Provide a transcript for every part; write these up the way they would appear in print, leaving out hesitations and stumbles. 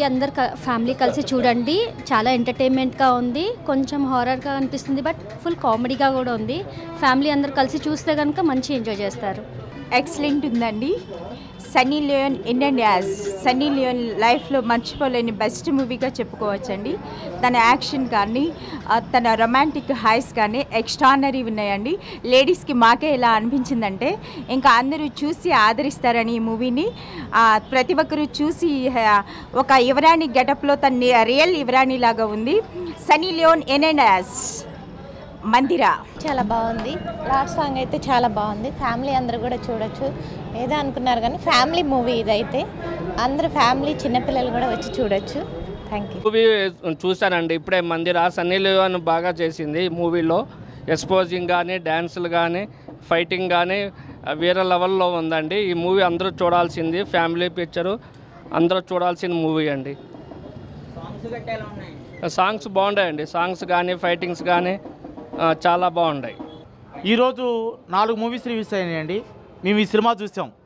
Family కలిసి చూడండి. చాలా ఎంటర్టైన్మెంట్గా ఉంది, కొంచెం హారర్గా అనిపిస్తుంది, బట్ ఫుల్ కామెడీగా కూడా ఉంది. ఫ్యామిలీ అందరు కలిసి చూస్తే కనుక మంచి ఎంజాయ్ చేస్తారు. ఎక్సలెంట్ ఉందండి. Sunny Leone Indian as Sunny Leone లైఫ్లో మర్చిపోలేని బెస్ట్ మూవీగా చెప్పుకోవచ్చండి. తన యాక్షన్ కానీ తన రొమాంటిక్ హైస్ కానీ ఎక్స్ట్రానరీ ఉన్నాయండి. లేడీస్కి మాకే ఎలా అనిపించిందంటే ఇంకా అందరూ చూసి ఆదరిస్తారని ఈ మూవీని ప్రతి ఒక్కరూ చూసి ఒక యువరాణి గెటప్లో తన రియల్ యువరాణి లాగా ఉంది. Sunny Leone Indian as Mandira చాలా బాగుంది. లాస్ట్ సాంగ్ అయితే చాలా బాగుంది. ఫ్యామిలీ అందరూ కూడా చూడొచ్చు. ఏదో అనుకున్నారు కానీ ఫ్యామిలీ మూవీ ఇదైతే అందరూ ఫ్యామిలీ చిన్నపిల్లలు కూడా వచ్చి చూడొచ్చు. Thank you. మూవీ చూశానండి ఇప్పుడే. మందిరా సన్నీ లియోన్ బాగా చేసింది మూవీలో. ఎక్స్పోజింగ్ కానీ డ్యాన్సులు కానీ ఫైటింగ్ కానీ వేరే లెవెల్లో ఉందండి. ఈ మూవీ అందరూ చూడాల్సింది, ఫ్యామిలీ పిక్చరు, అందరూ చూడాల్సిన మూవీ అండి. సాంగ్స్ బాగున్నాయండి. సాంగ్స్ కానీ ఫైటింగ్స్ కానీ చాలా బాగున్నాయి. ఈరోజు 4 మూవీస్ రిలీజ్ అయినాయండి. మేము ఈ సినిమా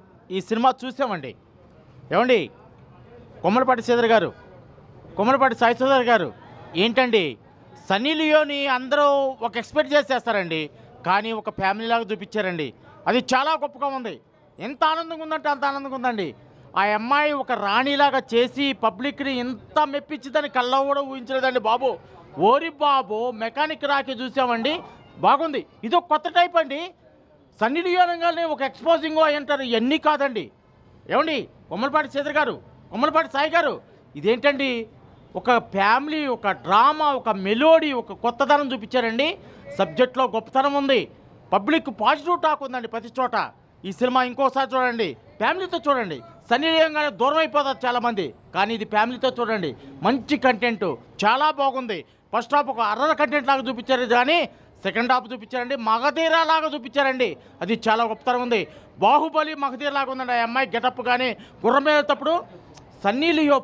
చూసామండి. ఏమండి, కొమ్మలపాటి శ్రీధర్ గారు, కొమ్మలపాటి సాయి శ్రీధర్ గారు ఏంటండి, సన్నీ లియోని అందరూ ఒక ఎక్స్పెక్ట్ చేసేస్తారండి, కానీ ఒక ఫ్యామిలీ లాగా చూపించారండి. అది చాలా గొప్పగా ఉంది. ఎంత ఆనందంగా ఉందంటే అంత ఆనందంగా ఉందండి. ఆ అమ్మాయి ఒక రాణిలాగా చేసి పబ్లిక్ని ఎంత మెప్పించిందని కళ్ళ కూడా ఊహించలేదండి బాబు. ఓరి బాబు, మెకానిక్ రాకి చూసామండి, బాగుంది. ఇదొక కొత్త టైప్ అండి. సన్నీ లియోన్ అనగానే ఒక ఎక్స్పోజింగ్ అంటారు, ఇవన్నీ కాదండి. ఏమండి, కొమ్మలపాటి శ్రీధర్ గారు, కొమ్మలపాటి సాయి గారు, ఇదేంటండి, ఒక ఫ్యామిలీ, ఒక డ్రామా, ఒక మెలోడీ, ఒక కొత్తదనం చూపించారండి. సబ్జెక్ట్లో గొప్పతనం ఉంది. పబ్లిక్ పాజిటివ్ టాక్ ఉందండి ప్రతి చోట. ఈ సినిమా ఇంకోసారి చూడండి, ఫ్యామిలీతో చూడండి. సన్నీ లియోన్ గానే దూరం అయిపోతారు చాలామంది, కానీ ఇది ఫ్యామిలీతో చూడండి. మంచి కంటెంట్, చాలా బాగుంది. ఫస్ట్ హాఫ్ ఒక అర్రర్ కంటెంట్ లాగా చూపించారు, కానీ సెకండ్ హాఫ్ చూపించారండి మగధీరా లాగా చూపించారండి. అది చాలా గొప్పతనం ఉంది. బాహుబలి మగధీర లాగా ఉందండి. ఆ అమ్మాయి గెటప్ కానీ గుర్రం మీదప్పుడు సన్నీ లియో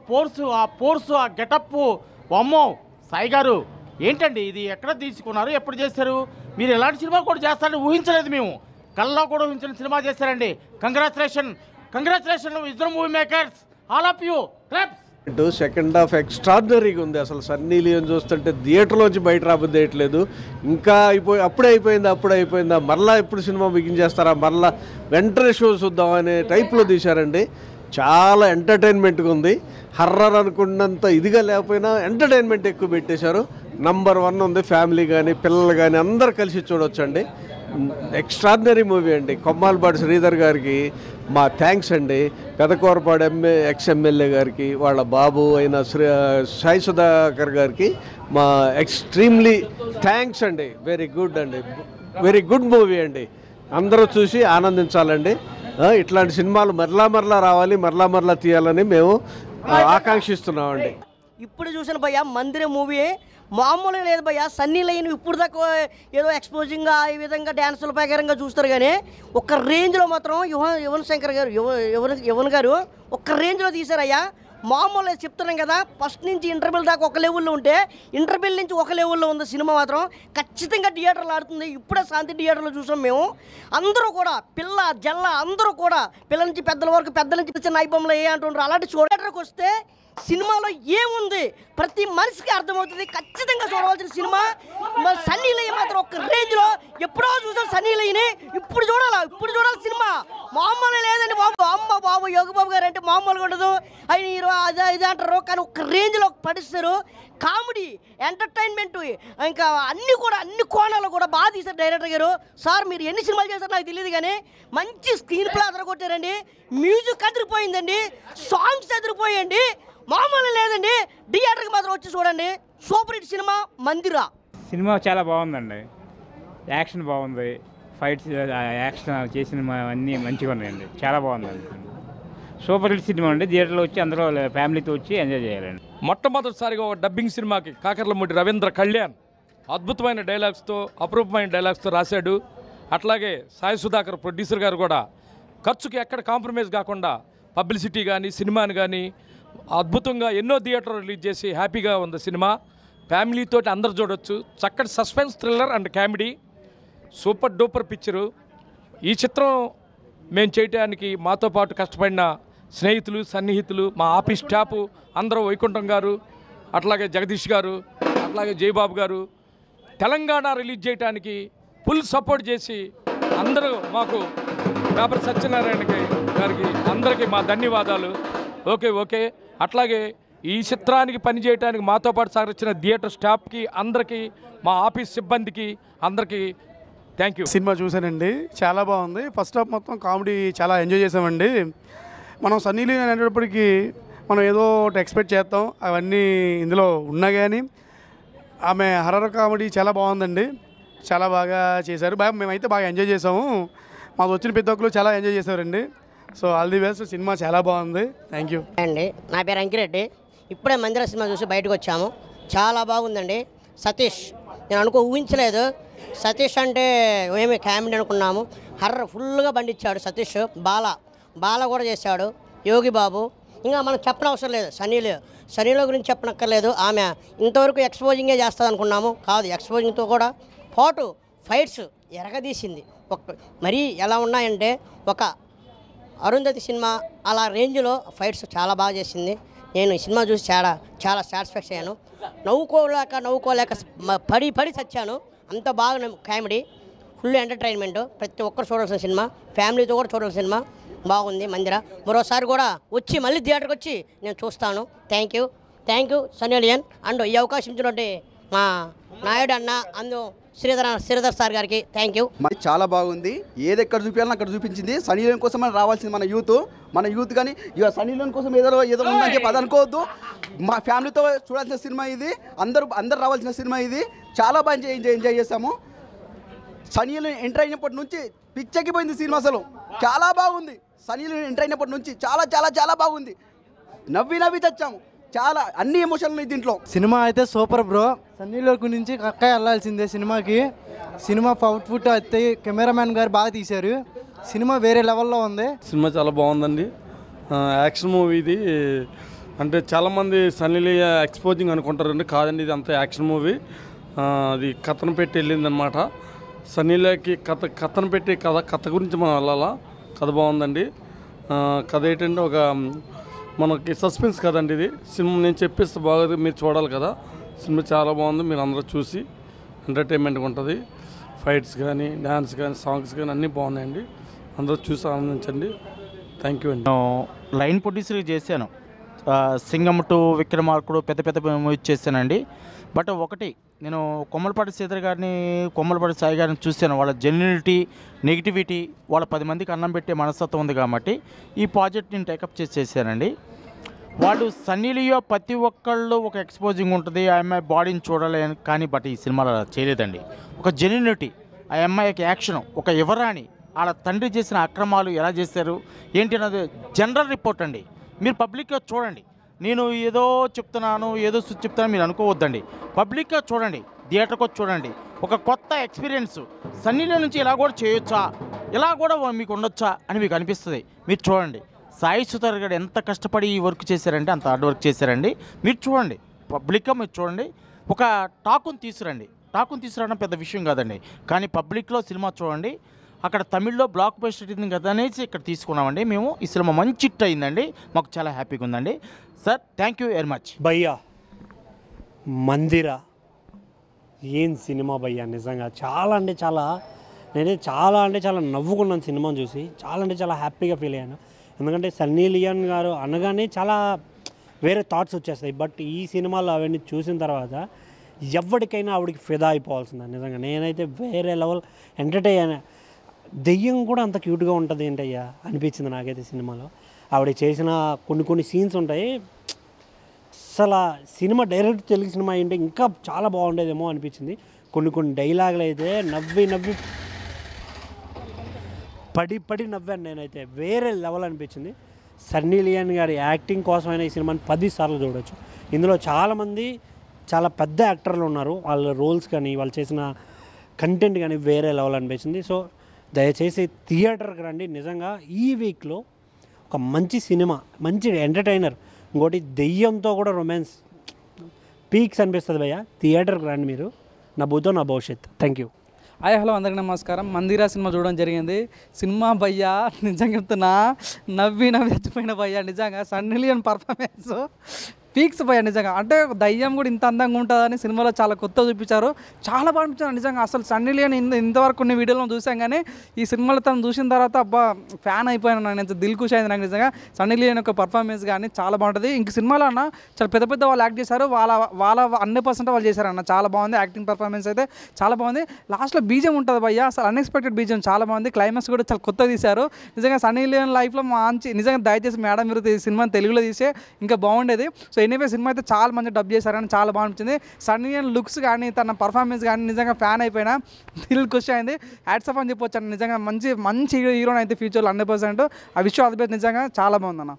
ఆ గెటప్, అమ్మో సాయి గారు ఏంటండి ఇది, ఎక్కడ తీసుకున్నారు, ఎప్పుడు చేశారు? మీరు ఎలాంటి సినిమా కూడా చేస్తారని ఊహించలేదు మేము. కళ్ళలో కూడా ఊహించిన సినిమా చేశారండి. కంగ్రాచులేషన్ ఇద్దరు movie makers, all of you, claps. Second half ఎక్స్ట్రాడినరీగా ఉంది. అసలు సన్నీ లియోన్ చూస్తుంటే థియేటర్లోంచి బయట రాబోదేయట్లేదు. ఇంకా అప్పుడే అయిపోయిందా, మరలా ఎప్పుడు సినిమా బిగించేస్తారా, మరలా వెంటనే షో చూద్దాం అనే టైప్లో తీశారండి. చాలా ఎంటర్టైన్మెంట్గా ఉంది. హర్రర్ అనుకున్నంత ఇదిగా లేకపోయినా ఎంటర్టైన్మెంట్ ఎక్కువ పెట్టేశారు. నంబర్ 1 ఉంది. ఫ్యామిలీ కానీ పిల్లలు కానీ అందరు కలిసి చూడొచ్చండి. ఎక్స్ట్రాడినరీ మూవీ అండి. కొమ్మాలపాటి శ్రీధర్ గారికి మా థ్యాంక్స్ అండి. పెదకూరపాడు ఎక్స్-ఎమ్మెల్యే గారికి, వాళ్ళ బాబు అయిన సాయి సుధాకర్ గారికి మా ఎక్స్ట్రీమ్లీ థ్యాంక్స్ అండి. వెరీ గుడ్ అండి, వెరీ గుడ్ మూవీ అండి. అందరూ చూసి ఆనందించాలండి. ఇట్లాంటి సినిమాలు మరలా రావాలి, మరలా తీయాలని మేము ఆకాంక్షిస్తున్నామండి. ఇప్పుడు చూసిన భయ్య మందిర మూవీ మామూలుగా లేదు భయ్య. సన్నీ లియోన్ ఇప్పుడు దాకా ఏదో ఎక్స్పోజింగ్గా ఈ విధంగా డ్యాన్సుల ప్రకారంగా చూస్తారు, కానీ ఒక రేంజ్లో మాత్రం యువన్ గారు ఒక రేంజ్లో తీశారయ్యా. మామూలుగా చెప్తున్నాం కదా, ఫస్ట్ నుంచి ఇంటర్వెల్ దాకా ఒక లెవెల్లో ఉంటే ఇంటర్వెల్ నుంచి ఒక లెవెల్లో ఉంది సినిమా మాత్రం. ఖచ్చితంగా థియేటర్లో ఆడుతుంది. ఇప్పుడే శాంతి థియేటర్లో చూసాం మేము. అందరూ కూడా పిల్ల జల్ల అందరూ కూడా, పిల్లల నుంచి పెద్దల వరకు, పెద్దల నుంచి చిన్న ఐబొమ్మలో ఏ అంటుంటారు, అలాంటి థియేటర్కి వస్తే సినిమాలో ఏముంది ప్రతి మనిషికి అర్థమవుతుంది. ఖచ్చితంగా చూడవలసిన సినిమా. సన్నీ లియోన్ మాత్రం ఒక రేంజ్లో ఎప్పుడో చూసాం సన్నీ లియోన్, ఇప్పుడు చూడాలి సినిమా. మామూలు లేదండి బాబు. అమ్మ బాబు యోగబాబు గారు అంటే మామూలుగా ఉండదు. ఆయన హీరో అది అంటారు, కానీ ఒక రేంజ్లో పడిస్తారు. కామెడీ, ఎంటర్టైన్మెంట్, ఇంకా అన్ని కోణాలు కూడా బాగా తీశారు డైరెక్టర్ గారు. సార్ మీరు ఎన్ని సినిమాలు చేశారో నాకు తెలియదు, కానీ మంచి స్క్రీన్ ప్లే అదరగొట్టారండి. మ్యూజిక్ అదిరిపోయిందండి, సాంగ్స్ అదిరిపోయండి, మామూలు లేదండి. థియేటర్కి మాత్రం వచ్చి చూడండి. సూపర్ హిట్ సినిమా మందిరా. సినిమా చాలా బాగుందండి. యాక్షన్ బాగుంది, ఫైట్స్ యాక్షన్ చేసిన అన్నీ మంచిగా ఉన్నాయండి. చాలా బాగుందండి. సూపర్ హిట్ సినిమా అండి. థియేటర్లో వచ్చి అందరూ ఫ్యామిలీతో వచ్చి ఎంజాయ్ చేయాలండి. మొట్టమొదటిసారిగా ఒక డబ్బింగ్ సినిమాకి కాకర్లమూడి రవీంద్ర కళ్యాణ్ అద్భుతమైన డైలాగ్స్తో, అపరూపమైన డైలాగ్స్తో రాశాడు. అట్లాగే సాయి సుధాకర్ ప్రొడ్యూసర్ గారు కూడా ఖర్చుకి ఎక్కడ కాంప్రమైజ్ కాకుండా పబ్లిసిటీ కానీ సినిమాని కానీ అద్భుతంగా ఎన్నో థియేటర్ రిలీజ్ చేసి హ్యాపీగా ఉంది సినిమా. ఫ్యామిలీతో అందరు చూడొచ్చు. చక్కటి suspense thriller and comedy, super duper picture. ఈ చిత్రం మేము చేయటానికి మాతో పాటు కష్టపడిన స్నేహితులు, సన్నిహితులు, మా ఆఫీస్ స్టాఫ్ అందరూ, వైకుంఠం గారు, అట్లాగే జగదీష్ గారు, అట్లాగే జయబాబు గారు తెలంగాణ రిలీజ్ చేయడానికి ఫుల్ సపోర్ట్ చేసి అందరూ మాకు పేపర్ సత్యనారాయణ గారికి అందరికీ మా ధన్యవాదాలు. ఓకే. అట్లాగే ఈ చిత్రానికి పనిచేయడానికి మాతో పాటు సహకరించిన థియేటర్ స్టాఫ్కి అందరికీ, మా ఆఫీస్ సిబ్బందికి అందరికీ థ్యాంక్ యూ. సినిమా చూశానండి, చాలా బాగుంది. ఫస్ట్ హాఫ్ మొత్తం కామెడీ చాలా ఎంజాయ్ చేసామండి. మనం సన్నీ లియోన్ అనేటప్పటికీ మనం ఏదో ఒకటి ఎక్స్పెక్ట్ చేస్తాం, అవన్నీ ఇందులో ఉన్నా కానీ ఆమె హర్రర్ కామెడీ చాలా బాగుందండి, చాలా బాగా చేశారు. మేమైతే బాగా ఎంజాయ్ చేసాము. మాకు వచ్చిన ప్రతి ఒక్కరు చాలా ఎంజాయ్ చేశారండి. So all the best. సినిమా చాలా బాగుంది. థ్యాంక్ యూ అండి. నా పేరు అంకిరెడ్డి. ఇప్పుడే మందిర సినిమా చూసి బయటకు వచ్చాము. చాలా బాగుందండి. సతీష్ నేను ఊహించలేదు. సతీష్ అంటే ఏమి కామెడీ అనుకున్నాము. హర్రర్ ఫుల్గా బండిచ్చాడు సతీష్. బాల కూడా చేశాడు. యోగి బాబు, ఇంకా మనం చెప్పనవసరం లేదు. సన్నీలో గురించి చెప్పనక్కర్లేదు. ఆమె ఇంతవరకు ఎక్స్పోజింగే చేస్తుంది అనుకున్నాము, కాదు, ఎక్స్పోజింగ్తో కూడా పాటు ఫైట్స్ ఎరగదీసింది. మరీ ఎలా ఉన్నాయంటే ఒక అరుంధతి సినిమా అలా రేంజ్లో ఫైట్స్ చాలా బాగా చేసింది. నేను ఈ సినిమా చూసి చాలా సాటిస్ఫాక్షన్ అయ్యాను. నవ్వుకోలేక పడి చచ్చాను. అంత బాగా కామెడీ, ఫుల్ ఎంటర్టైన్మెంట్. ప్రతి ఒక్కరు చూడాల్సిన సినిమా, ఫ్యామిలీతో కూడా చూడాల్సిన సినిమా. బాగుంది మందిర. మరోసారి కూడా వచ్చి మళ్ళీ థియేటర్కి వచ్చి నేను చూస్తాను. Thank you Sunny Leone. And ఈ అవకాశం ఇచ్చినట్టు మా నాయుడు అన్న, అందు శ్రీధర్ సార్ గారికి థ్యాంక్ యూ. చాలా బాగుంది. ఏది ఎక్కడ చూపించాలని అక్కడ చూపించింది. సన్నీ లియోన్ కోసం మనం రావాల్సింది మన యూత్ కానీ ఇక సన్నీ లియోన్ కోసం ఏదో ఉందని చెప్పి అది అనుకోవద్దు. మా ఫ్యామిలీతో చూడాల్సిన సినిమా ఇది. అందరు రావాల్సిన సినిమా ఇది. చాలా బాగా ఎంజాయ్ చేసాము. సన్నీ లియోన్ ఎంటర్ అయినప్పటి నుంచి పిచ్చెక్కిపోయింది సినిమా. అసలు చాలా బాగుంది. సన్నీ లియోన్ ఎంటర్ అయినప్పటి నుంచి చాలా బాగుంది. నవ్వి తెచ్చాము. చాలా అన్ని ఎమోషన్లు దీంట్లో. సినిమా అయితే సూపర్ బ్రో. సన్నీ లియోన్ గురించి అక్కయ్య వెళ్ళాల్సిందే సినిమాకి. సినిమా అవుట్పుట్ అయితే కెమెరామ్యాన్ గారు బాగా తీశారు. సినిమా వేరే లెవెల్లో ఉంది. సినిమా చాలా బాగుందండి. యాక్షన్ మూవీ ఇది. అంటే చాలామంది సన్నీ లియోన్ ఎక్స్పోజింగ్ అనుకుంటారండి, కాదండి, ఇది అంతా యాక్షన్ మూవీ. అది కథను పెట్టి వెళ్ళిందనమాట. సన్నీ లియోన్కి కథను పెట్టి కథ గురించి మనం వెళ్ళాలా. కథ బాగుందండి. కథ ఏంటంటే ఒక మనకి సస్పెన్స్ కదండి ఇది. సినిమా నేను చెప్పేస్తే బాగోదు, మీరు చూడాలి కదా. సినిమా చాలా బాగుంది. మీరు అందరూ చూసి ఎంటర్టైన్మెంట్గా ఉంటుంది. ఫైట్స్ కానీ, డ్యాన్స్ కానీ, సాంగ్స్ కానీ అన్నీ బాగున్నాయండి. అందరూ చూసి ఆనందించండి. థ్యాంక్ యూ అండి. లైన్ ప్రొడ్యూసర్ చేశాను. సింగం 2, విక్రమార్కుడు, పెద్ద మూవీస్ చేశానండి. బట్ ఒకటి, నేను కొమ్మలపాటి శ్రీధర్ గారిని, కొమ్మలపాటి సాయి గారిని చూశాను. వాళ్ళ జెన్యూనిటీ, నెగిటివిటీ, వాళ్ళ 10 మందికి అన్నం పెట్టే మనస్తత్వం ఉంది కాబట్టి ఈ ప్రాజెక్ట్ నేను టేకప్ చేశానండి. వాళ్ళు సన్నీ లియోన్ ప్రతి ఒక్కళ్ళు ఒక ఎక్స్పోజింగ్ ఉంటుంది, ఆ అమ్మాయి బాడీని చూడాలి కానీ బట్ ఈ సినిమాలో చేయలేదండి. ఒక జెన్యూనిటీ, ఆ అమ్మాయికి యాక్షన్, ఒక యువరాణి, వాళ్ళ తండ్రి చేసిన అక్రమాలు ఎలా చేశారు ఏంటి అన్నది జనరల్ రిపోర్ట్ అండి. మీరు పబ్లిక్గా చూడండి. నేను ఏదో చెప్తున్నాను మీరు అనుకోవద్దండి. పబ్లిక్గా చూడండి, థియేటర్కి వచ్చి చూడండి. ఒక కొత్త ఎక్స్పీరియన్స్. సన్నీ లియోన్ నుంచి ఇలా కూడా చేయొచ్చా, ఇలా కూడా మీకు ఉండొచ్చా అని మీకు అనిపిస్తుంది. మీరు చూడండి. సాయి సుధర్ గారు ఎంత కష్టపడి ఈ వర్క్ చేశారంటే అంత హార్డ్ వర్క్ చేశారండి. మీరు చూడండి, పబ్లిక్గా మీరు చూడండి. ఒక టాకుని తీసుకురావడం పెద్ద విషయం కాదండి, కానీ పబ్లిక్లో సినిమా చూడండి. అక్కడ తమిళ్లో బ్లాక్ బస్టర్ అయింది కదా అనేసి ఇక్కడ తీసుకున్నామండి మేము. ఈ సినిమా మంచి హిట్ అయిందండి, మాకు చాలా హ్యాపీగా ఉందండి sir. Thank you very much. భయ్యా మందిర ఏం సినిమా భయ్యా, నిజంగా నేనే చాలా నవ్వుకున్నాను సినిమాను చూసి. చాలా హ్యాపీగా ఫీల్ అయ్యాను. ఎందుకంటే సన్నీ లియోన్ గారు అనగానే చాలా వేరే థాట్స్ వచ్చేస్తాయి. బట్ ఈ సినిమాలో అవన్నీ చూసిన తర్వాత ఎవరికైనా ఆవిడకి ఫిదా అయిపోవాల్సిందే. నిజంగా నేనైతే వేరే లెవెల్ ఎంటర్టైన్ అయినా. దెయ్యం కూడా అంత క్యూట్గా ఉంటుంది ఏంటయ్యా అనిపించింది నాకైతే సినిమాలో. ఆవిడ చేసిన కొన్ని సీన్స్ ఉంటాయి. అసలు సినిమా డైరెక్ట్ తెలుగు సినిమా ఏంటి ఇంకా చాలా బాగుండేదేమో అనిపించింది. కొన్ని డైలాగులు అయితే నవ్వి పడి నవ్వాను నేనైతే. వేరే లెవెల్ అనిపించింది. సన్నీ లియోన్ గారి యాక్టింగ్ కోసమైనా ఈ సినిమాని 10 సార్లు చూడవచ్చు. ఇందులో చాలామంది చాలా పెద్ద యాక్టర్లు ఉన్నారు. వాళ్ళ రోల్స్ కానీ వాళ్ళు చేసిన కంటెంట్ కానీ వేరే లెవెల్ అనిపించింది. సో దయచేసి థియేటర్కి రండి. నిజంగా ఈ వీక్లో ఒక మంచి సినిమా, మంచి ఎంటర్టైనర్. ఇంకోటి దెయ్యంతో కూడా రొమాన్స్ పీక్స్ అనిపిస్తుంది భయ్య. థియేటర్కి రండి మీరు. నా భూతో నా భవిష్యత్. Thank you. హాయ్ హలో అందరికీ నమస్కారం. మందిరా సినిమా చూడడం జరిగింది. సినిమా భయ్యా నిజంగా చెప్తున్నా, నవ్వి చచ్చిపోయిన భయ్యా. నిజంగా సన్నీ లియోన్ పర్ఫార్మెన్స్ పీక్స్ భయ్యా. నిజంగా అంటే దయ్యం కూడా ఇంత అందంగా ఉంటుందని సినిమాలో చాలా కొత్త చూపించారు. చాలా బాగా అనిపించారు నిజంగా. అసలు సన్నీ లియోన్ ఇంతవరకు కొన్ని వీడియోలో చూసాం, కానీ ఈ సినిమాలో తను చూసిన తర్వాత అబ్బా ఫ్యాన్ అయిపోయాను. నాకు దిల్ ఖుషి అయింది. నాకు నిజంగా సన్నీ లియోన్ యొక్క పర్ఫార్మెన్స్ కానీ చాలా బాగుంటుంది. ఇంక సినిమాలో అన్న చాలా పెద్ద పెద్ద వాళ్ళు యాక్ట్ చేశారు. వాళ్ళ 100% వాళ్ళు చేశారన్న. చాలా బాగుంది యాక్టింగ్ పర్ఫార్మెన్స్ అయితే చాలా బాగుంది. లాస్ట్లో బీజం ఉంటుంది భయ్యా, అసలు అన్ఎక్స్పెక్టెడ్ బీజం చాలా బాగుంది. క్లైమాక్స్ కూడా చాలా కొత్త తీశారు. నిజంగా సన్నీ లియోన్ లైఫ్లో మంచి నిజంగా దయచేసి మేడం మీరు ఈ సినిమాని తెలుగులో తీసే ఇంకా బాగుండేది. సో ఎనీవే సినిమా అయితే చాలా మంచి డబ్ చేశారని చాలా బాగా అనిపించింది. సన్నీ లియోన్ లుక్స్ కానీ తన పర్ఫార్మెన్స్ కానీ నిజంగా ఫ్యాన్ అయిపోయినా. దిల్ ఖుషి అయింది. హ్యాట్స్ ఆఫ్ అని చెప్పొచ్చు. నిజంగా మంచి హీరోని అయితే ఫ్యూచర్లో 100%. ఆ విషయం అదిపోయి నిజంగా చాలా బాగుందన్న.